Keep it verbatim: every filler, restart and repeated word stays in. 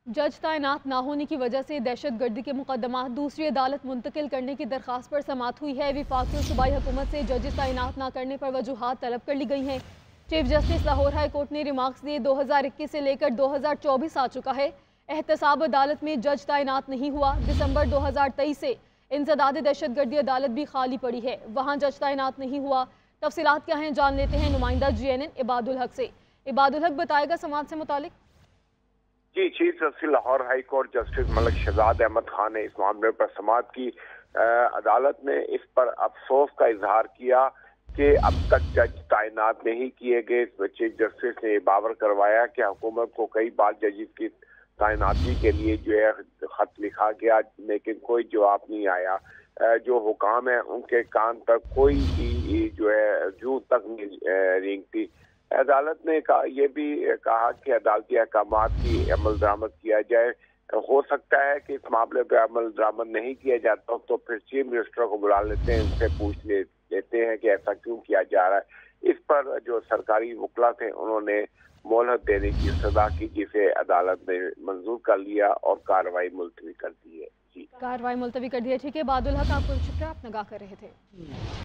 जज तैनात ना होने की वजह से दहशत गर्दी के मुकदमात दूसरी अदालत मुंतकिल करने की दरख्वास्त पर समाअत हुई है। विफाकी और सूबाई हुकूमत से जजेस तैनात ना करने पर वजूहात तलब कर ली गई हैं। Chief justice Lahore high court ने रिमार्क्स दिए। दो हज़ार इक्कीस से लेकर दो हज़ार चौबीस आ चुका है। एहतसाब अदालत में जज तैनात नहीं हुआ। दिसंबर दो हज़ार तेईस से इंसदाद दहशत गर्दी अदालत भी खाली पड़ी है, वहाँ जज तैनात नहीं हुआ। तफसीलात क्या हैं जान लेते हैं नुमाइंदा जी एन एन इबादुल हक से। इबादुल हक बताएगा समाज से मुतालिक। जी, chief justice Lahore high court justice Malik Shahzad Ahmad Khan ने इस मामले पर समाअत की। अदालत ने इस पर अफसोस का इजहार किया कि अब तक जज तैनात नहीं किए गए। चीफ जस्टिस ने बावर करवाया कि हुकूमत को कई बार जजेस की तैनाती के लिए जो है खत लिखा गया, लेकिन कोई जवाब नहीं आया। जो हुकाम है उनके कान तक कोई भी जो है जू तक नहीं रेंगती। अदालत ने कहा ये भी कहा कि अदालती अहकामात की अमल दरामद किया जाए। हो सकता है कि इस मामले पर अमल दरामद नहीं किया जाता तो फिर चीफ मिनिस्टर को बुला लेते हैं, उनसे पूछ ले, लेते हैं कि ऐसा क्यों किया जा रहा है। इस पर जो सरकारी वकला थे उन्होंने मोहलत देने की सदा की, जिसे अदालत ने मंजूर कर लिया और कार्रवाई मुलतवी कर दी है। जी, कार्रवाई मुलतवी कर दी है। ठीक है बादुल हक, आपको शुक्रिया, आप नगाह कर रहे थे।